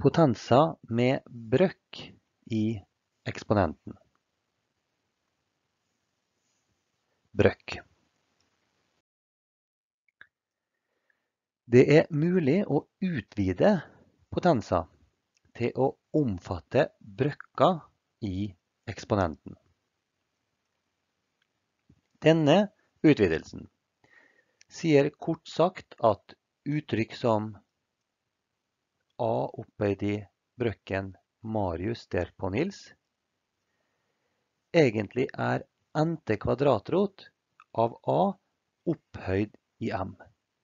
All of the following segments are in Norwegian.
Potenser med brøk i eksponenten. Brøk. Det er mulig å utvide potenser til å omfatte brøkker i eksponenten. Denne utvidelsen sier kort sagt at uttrykk som a opphøyd i brøkken Marius delt på Nils egentlig er nte kvadratrot av a opphøyd i m.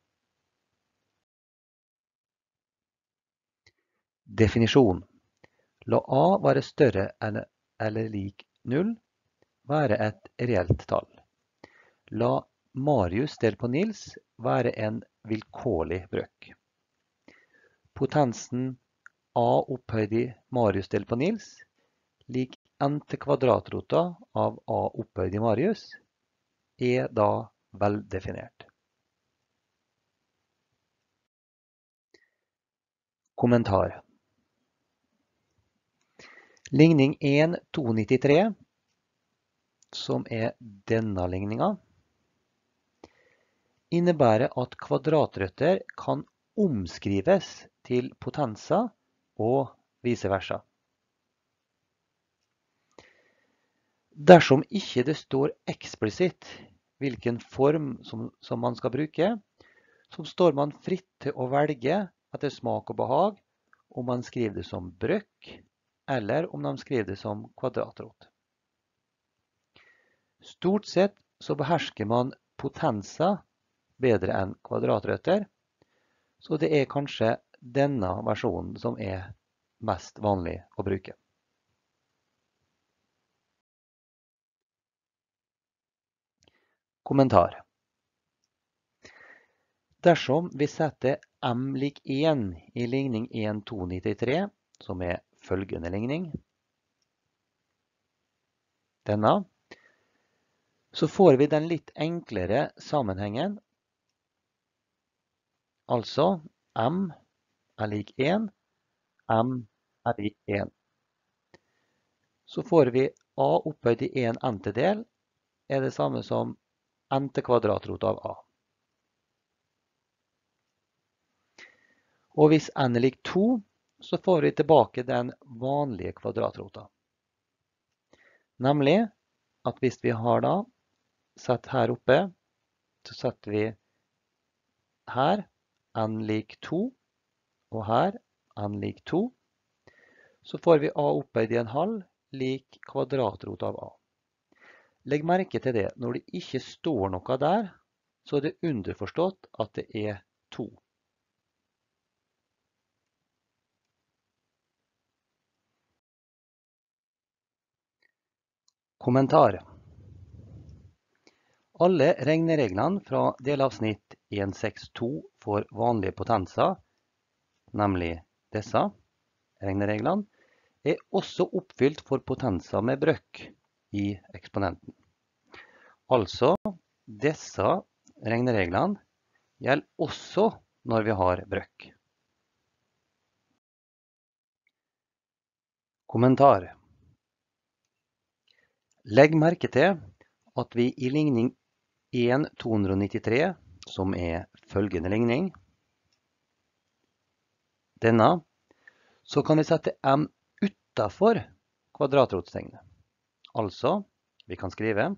Definisjon. La a være større eller lik 0 være et reelt tall. La Marius delt på Nils være en vilkårlig brøk. Potensen a opphøyd i Marius delt på Nils lik nte kvadratrota av a opphøyd i Marius er da veldefinert. Kommentar. Ligning 1,293, som er denne ligninga, innebærer at kvadratrøtter kan omskrives til potenser og vice versa. Dersom ikke det står eksplisitt hvilken form som man skal bruke, så står man fritt til å velge etter smak og behag om man skriver det som brøk, eller om man skriver det som kvadratrot. Stort sett så behersker man potenser bedre enn kvadratrøtter, så det er kanskje denne versjonen som er mest vanlig å bruke. Kommentar. Dersom vi setter m lik 1 i ligning 1,293, som er følgende ligning, denne, så får vi den litt enklere sammenhengen. Altså, m er lik 1, m er lik 1. Så får vi a opphøyd i 1 n-del er det samme som nte kvadratrot av a. Og hvis n er lik 2, så får vi tilbake den vanlige kvadratrota. Nemlig at hvis vi har da sett her oppe, så setter vi her n lik 2, og her n lik 2. Så får vi a opphøyd i en halv lik kvadratrot av a. Legg merke til det, når det ikke står noe der, så er det underforstått at det er 2. Kommentar. Alle regnereglene fra delavsnitt 162 for vanlige potenser, nemlig disse regnereglene, er også oppfylt for potenser med brøk i eksponenten. Altså, disse regnereglene gjelder også når vi har brøk. Kommentar. Legg merke til at vi i ligning 1,293, som er følgende ligning, denne, så kan vi sette m utenfor kvadratrotstegnet. Altså, vi kan skrive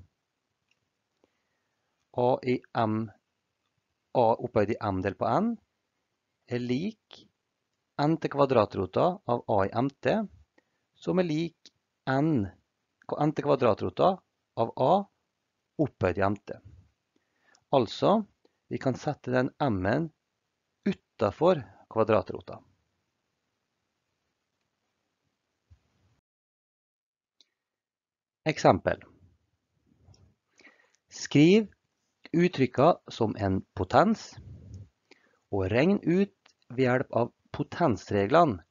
a opphøyd i m delt på n er lik nte kvadratrota av a i mt, som er lik nte kvadratrota av a opphøyd i mt. Altså, vi kan sette den m-en utenfor kvadratrota. Eksempel. Skriv uttrykka som en potens, og regn ut ved hjelp av potensreglene.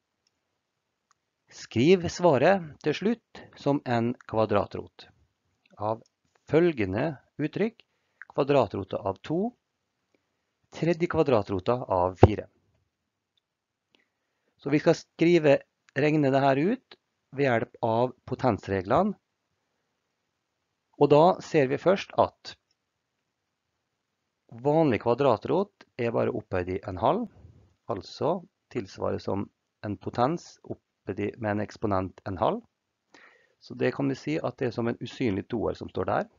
Skriv svaret til slutt som en kvadratrot av følgende uttrykk: kvadratrota av 2, tredje kvadratrota av 4. Så vi skal regne det her ut ved hjelp av potensreglene. Og da ser vi først at vanlig kvadratrot er bare opphøyd i en halv, altså tilsvarer som en potens opphøyd med en eksponent en halv. Så det kan vi si at det er som en usynlig toer som står der.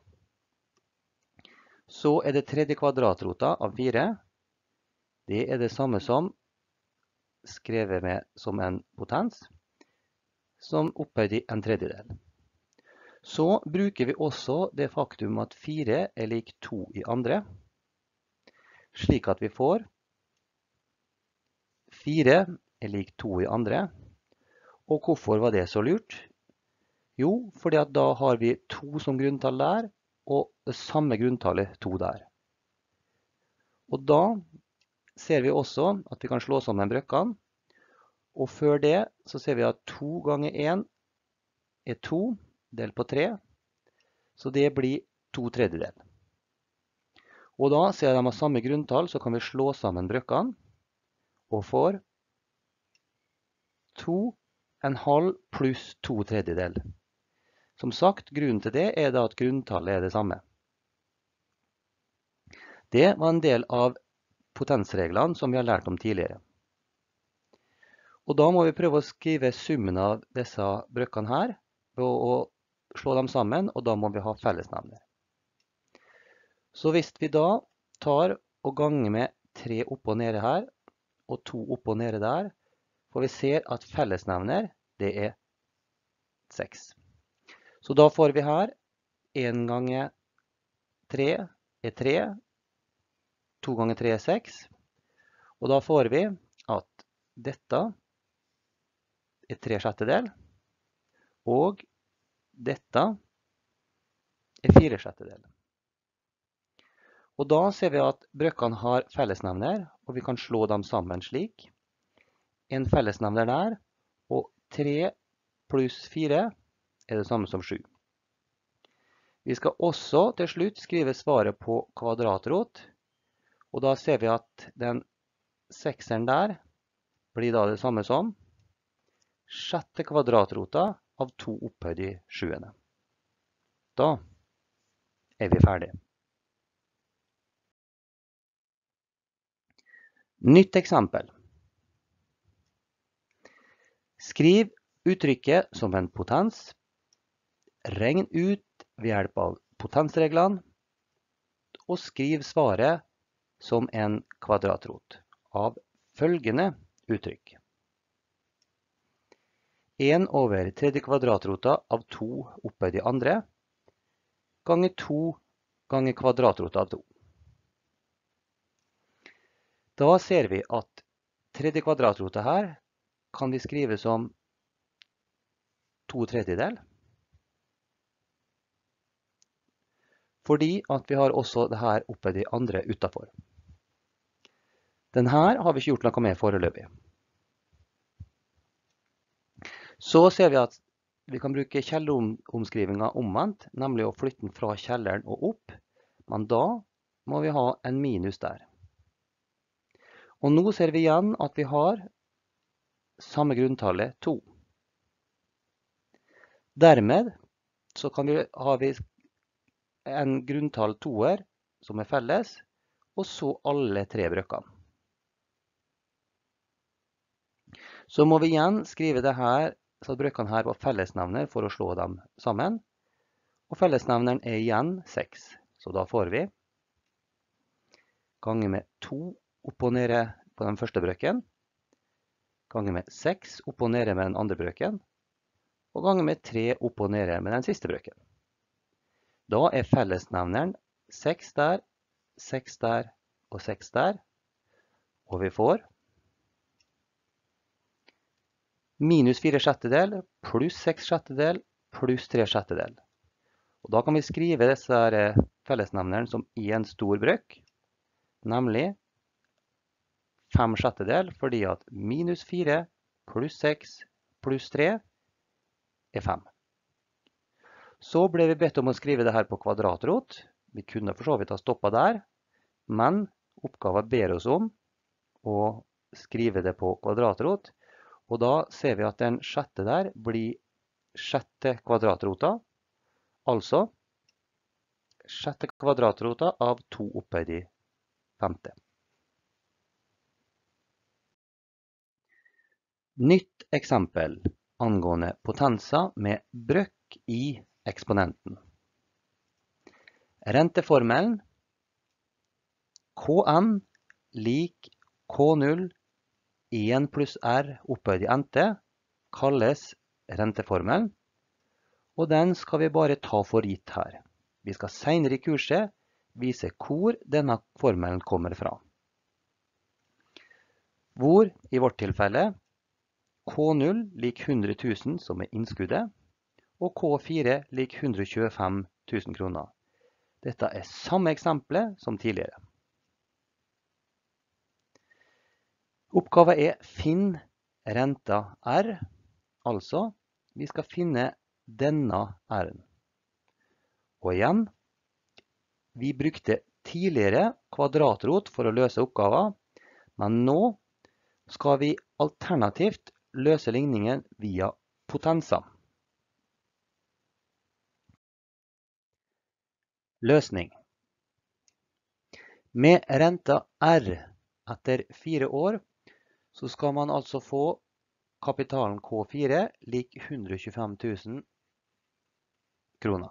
Så er det tredje kvadratrota av 4. Det er det samme som skrevet med som en potens, som opphøyd i en tredjedel. Så bruker vi også det faktum at 4 er lik 2 i andre, slik at vi får 4 er lik 2 i andre. Og hvorfor var det så lurt? Jo, fordi at da har vi 2 som grunntall der, og det samme grunntallet 2 der. Og da ser vi også at vi kan slå sammen brøkkene. Og før det så ser vi at 2 ganger 1 er 2 delt på 3. Så det blir 2/3. Og da, siden de har samme grunntall, så kan vi slå sammen brøkkene og får 2,5 pluss 2/3. Som sagt, grunnen til det er da at grunntallet er det samme. Det var en del av potensreglene som vi har lært om tidligere. Og da må vi prøve å skrive summen av disse brøkkene her, og slå dem sammen, og da må vi ha fellesnevner. Så hvis vi da tar og ganger med 3 opp og nede her, og 2 opp og nede der, for vi ser at fellesnevner, det er 6. Så da får vi her 1 ganger 3 er 3, 2 ganger 3 er 6, og da får vi at dette er 3/6, og dette er 4/6. Og da ser vi at brøkkene har fellesnevner, og vi kan slå dem sammen slik. En fellesnevner der, og 3 pluss 4 er det samme som 7. Vi skal også til slutt skrive svaret på kvadratrot, og da ser vi at den 6-eren der blir da det samme som 6. kvadratrota av 2 opphøyd i 7. Da er vi ferdige. Nytt eksempel. Skriv uttrykket som en potens. Regn ut ved hjelp av potensreglene, og skriv svaret som en kvadratrot av følgende uttrykk. 1 over tredje kvadratrota av 2 opphøyd i andre, ganger 2 ganger kvadratrota av 2. Da ser vi at tredje kvadratrota her kan vi skrive som 2/3, fordi at vi har også det her opphøyd i andre utenfor. Den her har vi ikke gjort noe med foreløpig. Så ser vi at vi kan bruke kjelleromskrivingen omvendt, nemlig å flytte den fra kjelleren og opp, men da må vi ha en minus der. Og nå ser vi igjen at vi har samme grunntallet 2. Dermed så har vi en grunntall 2-er som er felles, og så alle 3 brøkkene. Så må vi igjen skrive det her, så at brøkkene her var fellesnevner for å slå dem sammen. Og fellesnevneren er igjen 6. Så da får vi ganger med 2 opp og nede på den første brøkken, ganger med 6 opp og nede med den andre brøkken, og ganger med 3 opp og nede med den siste brøkken. Da er fellesnevneren 6 der, 6 der og 6 der, og vi får minus 4/6 pluss 6/6 pluss 3/6. Og da kan vi skrive disse fellesnevneren som en stor brøkk, nemlig 5/6, fordi at minus 4 pluss 6 pluss 3 er 5. Så ble vi bedt om å skrive det her på kvadratrot. Vi kunne for så vidt ha stoppet der, men oppgaven ber oss om å skrive det på kvadratrot. Og da ser vi at den sjette der blir sjette kvadratrota, altså sjette kvadratrota av 2 opphøyd i femte. Nytt eksempel angående potenser med brøk i eksponenten. Renteformelen Kn lik K0 1 pluss R opphøyd i NT kalles renteformelen, og den skal vi bare ta for gitt her. Vi skal senere i kurset vise hvor denne formelen kommer fra. Hvor, i vårt tilfelle, K0 lik 100 000 som er innskuddet, og K4 lik 125 000 kroner. Dette er samme eksempel som tidligere. Oppgaven er finn renta R, altså vi skal finne denne R-en. Og igjen, vi brukte tidligere kvadratrot for å løse oppgaven, men nå skal vi alternativt løse ligningen via potenser. Løsning. Med renta R etter 4 år, så skal man altså få kapitalen K4 lik 125 000 kroner.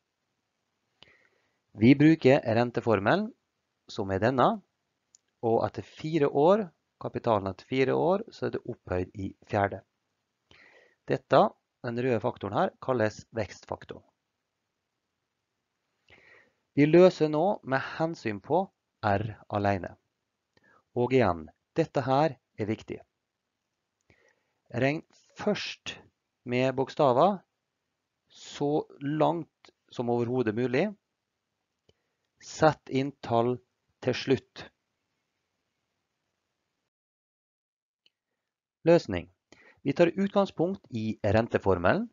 Vi bruker renteformelen, som er denne, og etter 4 år, kapitalen etter 4 år, så er det opphøyd i fjerde. Dette, den røde faktoren her, kalles vekstfaktoren. Vi løser nå med hensyn på R alene. Og igjen, dette her er viktig. Regn først med bokstaver så langt som overhodet mulig. Sett inn tall til slutt. Løsning. Vi tar utgangspunkt i renteformelen.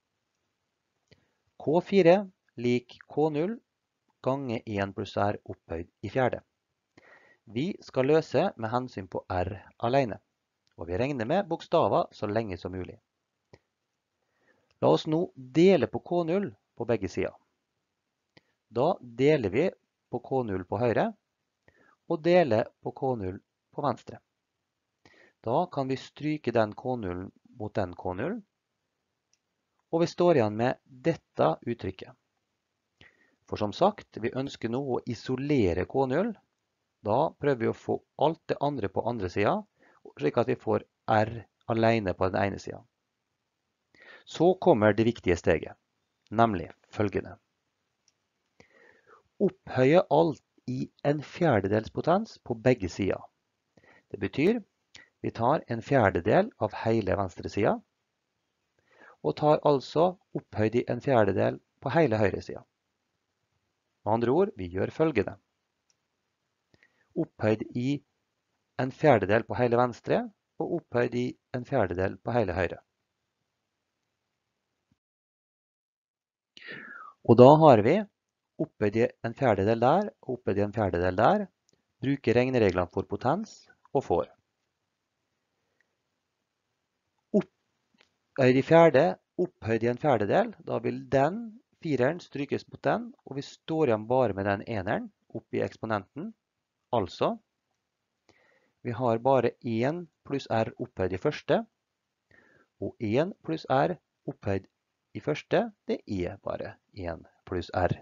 K4 lik K0 gange 1 pluss R opphøyd i fjerde. Vi skal løse med hensyn på R alene, og vi regner med bokstaver så lenge som mulig. La oss nå dele på K0 på begge sider. Da deler vi på K0 på høyre, og deler på K0 på venstre. Da kan vi stryke den K0 mot den K0, og vi står igjen med dette uttrykket. For som sagt, vi ønsker nå å isolere K0. Da prøver vi å få alt det andre på andre siden, slik at vi får R alene på den ene siden. Så kommer det viktige steget, nemlig følgende. Opphøye alt i en fjerdedels potens på begge sider. Det betyr vi tar en fjerdedel av hele venstre siden, og tar altså opphøyd i en fjerdedel på hele høyre siden. Med andre ord, vi gjør følgende. Opphøyd i en fjerdedel på hele venstre, og opphøyd i en fjerdedel på hele høyre. Og da har vi opphøyd i en fjerdedel der, og opphøyd i en fjerdedel der. Bruker regnereglene for potens, og får. Opphøyd i fjerde, opphøyd i en fjerdedel. Da vil den fireren strykes mot den, og vi står igjen bare med den eneren oppe i eksponenten. Altså, vi har bare 1 pluss R opphøyd i første, og 1 pluss R opphøyd i første, det er bare 1 pluss R.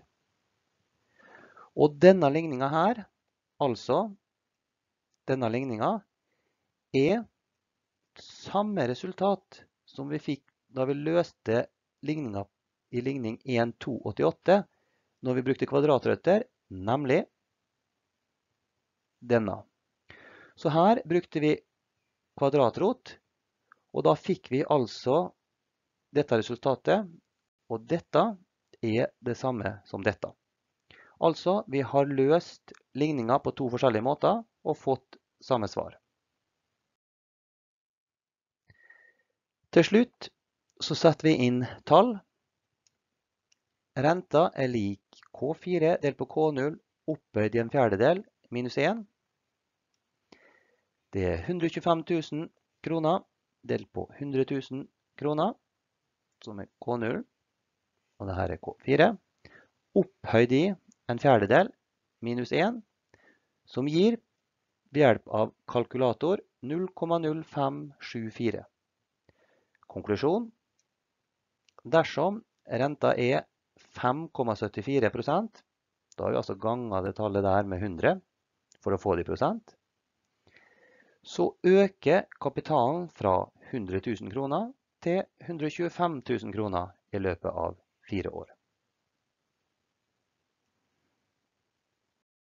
Og denne ligningen her, altså denne ligningen, er samme resultat som vi fikk da vi løste ligningen i ligning 1,288 når vi brukte kvadratrøtter, nemlig denne. Så her brukte vi kvadratrot, og da fikk vi altså dette resultatet, og dette er det samme som dette. Altså, vi har løst ligningen på 2 forskjellige måter og fått samme svar. Til slutt så setter vi inn tall. Renta er lik K4 delt på K0 opphøyd i en fjerdedel minus 1. Det er 125 000 kroner. delt på 100 000 kroner, som er K0, og dette er K4, opphøyd i en fjerdedel minus 1, som gir ved hjelp av kalkulator 0,0574. Konklusjon: dersom renta er 5,74%, da har vi altså ganget det tallet der med 100 for å få det i prosent, så øker kapitalen fra 100 000 kroner til 125 000 kroner i løpet av 4 år.